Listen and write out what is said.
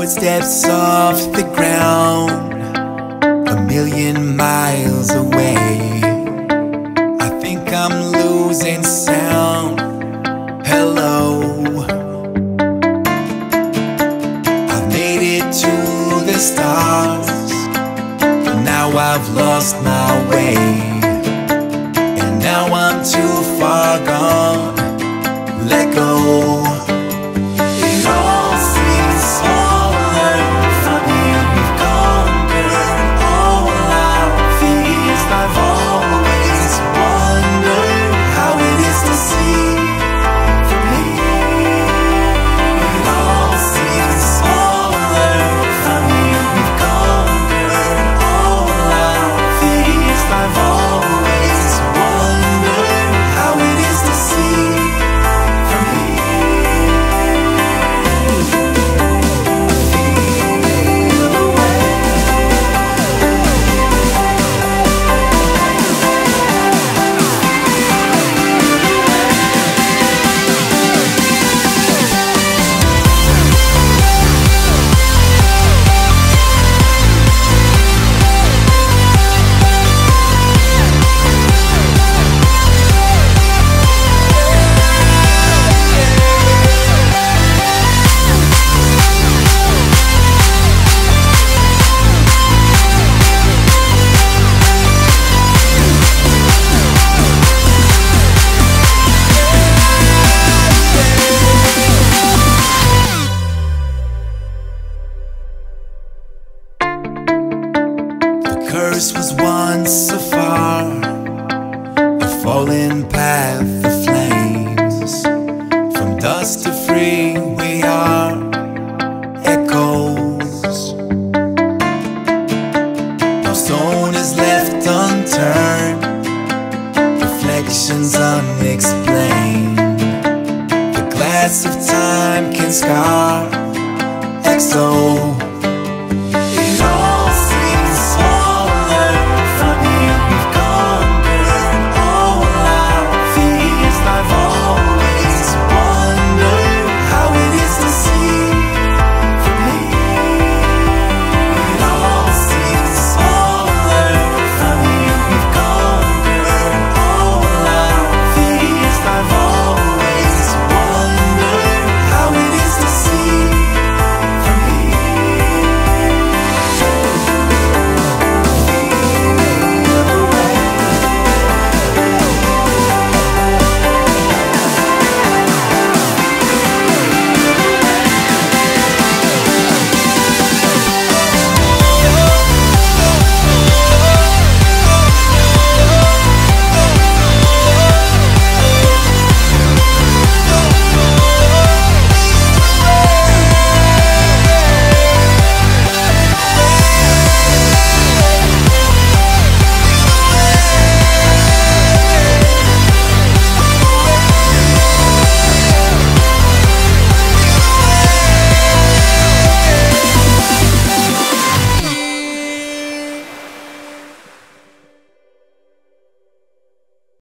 footsteps off the ground, a million miles away. I think I'm losing sound. Hello, I've made it to the stars, but now I've lost my way, and now I'm too far gone. Let go. Curse was once afar, a fallen path of flames. From dust to free we are echoes. No stone is left unturned, reflections unexplained. The glass of time can scar exos.